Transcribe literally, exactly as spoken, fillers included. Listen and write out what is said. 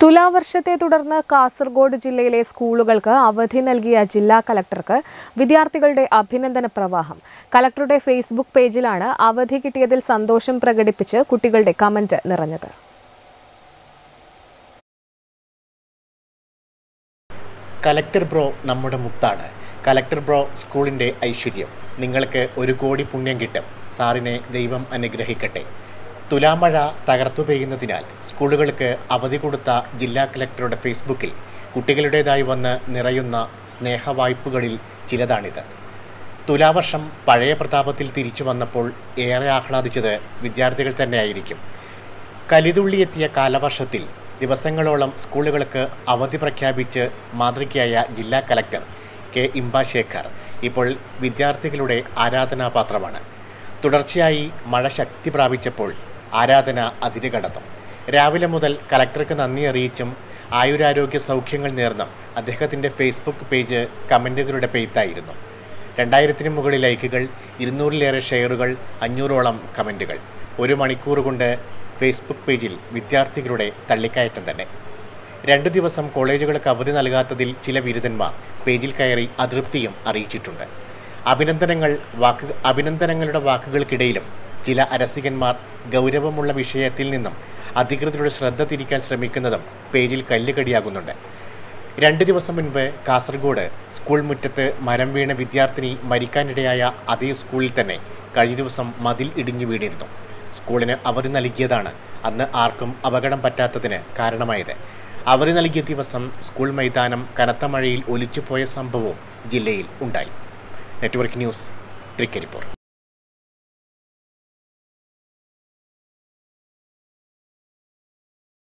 തുലാവർഷത്തെ തുടർന്ന് കാസർഗോഡ് ജില്ലയിലെ സ്കൂളുകൾക്ക് അവധി നൽകിയ ജില്ലാ കളക്ടർക്ക് വിദ്യാർത്ഥികളുടെ അഭിനന്ദന പ്രവാഹം. കളക്ടറുടെ ഫേസ്ബുക്ക് പേജിലാണ് അവധി കിട്ടിയതിൽ സന്തോഷം പ്രകടിപ്പിച്ച് കുട്ടികളുടെ കമന്റ് നിറഞ്ഞത്. കളക്ടർ ബ്രോ നമ്മുടെ മുത്താണ്. കളക്ടർ ബ്രോ സ്കൂളിൻ്റെ ഐശ്വര്യം. നിങ്ങൾക്ക് ഒരു കോടി പുണ്യം കിട്ടും. സാറിനെ ദൈവം അനുഗ്രഹിക്കട്ടെ. തുലാമഴ തകർത്തു പെയ്യുന്നതിനാൽ സ്കൂളുകൾക്ക് അവധി കൊടുത്ത ജില്ലാ കളക്ടറുടെ ഫേസ്ബുക്കിൽ കുട്ടികളുടേതായി വന്ന് നിറയുന്ന സ്നേഹവായ്പുകളിൽ ചിലതാണിത്. തുലാവർഷം പഴയ പ്രതാപത്തിൽ തിരിച്ചു വന്നപ്പോൾ ഏറെ ആഹ്ലാദിച്ചത് വിദ്യാർത്ഥികൾ തന്നെയായിരിക്കും. കലിതുള്ളിയെത്തിയ കാലവർഷത്തിൽ ദിവസങ്ങളോളം സ്കൂളുകൾക്ക് അവധി പ്രഖ്യാപിച്ച് മാതൃകയായ ജില്ലാ കളക്ടർ കെ ഇംബാശേഖർ ഇപ്പോൾ വിദ്യാർത്ഥികളുടെ ആരാധനാപാത്രമാണ്. തുടർച്ചയായി മഴ ശക്തി പ്രാപിച്ചപ്പോൾ ആരാധന അതിര് കടന്നു. രാവിലെ മുതൽ കളക്ടർക്ക് നന്ദി അറിയിച്ചും ആയുരാരോഗ്യ സൗഖ്യങ്ങൾ നേർന്നും അദ്ദേഹത്തിൻ്റെ ഫേസ്ബുക്ക് പേജ് കമൻറ്റുകളുടെ പെയ്ത്തായിരുന്നു. രണ്ടായിരത്തിന് മുകളിൽ ലൈക്കുകൾ, ഇരുന്നൂറിലേറെ ഷെയറുകൾ, അഞ്ഞൂറോളം കമൻറ്റുകൾ. ഒരു മണിക്കൂർ കൊണ്ട് ഫേസ്ബുക്ക് പേജിൽ വിദ്യാർത്ഥികളുടെ തള്ളിക്കയറ്റം തന്നെ. രണ്ട് ദിവസം കോളേജുകൾക്ക് അവധി നൽകാത്തതിൽ ചില ബിരുദന്മാർ പേജിൽ കയറി അതൃപ്തിയും അറിയിച്ചിട്ടുണ്ട്. അഭിനന്ദനങ്ങൾ വാക്ക് അഭിനന്ദനങ്ങളുടെ വാക്കുകൾക്കിടയിലും ചില അരസികന്മാർ ഗൗരവമുള്ള വിഷയത്തിൽ നിന്നും അധികൃതരുടെ ശ്രദ്ധ തിരിക്കാൻ ശ്രമിക്കുന്നതും പേജിൽ കല്ലുകടിയാകുന്നുണ്ട്. രണ്ട് ദിവസം മുൻപ് കാസർഗോഡ് സ്കൂൾ മുറ്റത്ത് മരം വീണ വിദ്യാർത്ഥിനി മരിക്കാനിടയായ അതേ സ്കൂളിൽ തന്നെ കഴിഞ്ഞ ദിവസം മതിൽ ഇടിഞ്ഞു വീണിരുന്നു. സ്കൂളിന് അവധി നൽകിയതാണ് അന്ന് ആർക്കും അപകടം പറ്റാത്തതിന് കാരണമായത്. അവധി നൽകിയ ദിവസം സ്കൂൾ മൈതാനം കനത്ത മഴയിൽ ഒലിച്ചുപോയ സംഭവവും ജില്ലയിൽ ഉണ്ടായി. Network news, Trikaripur.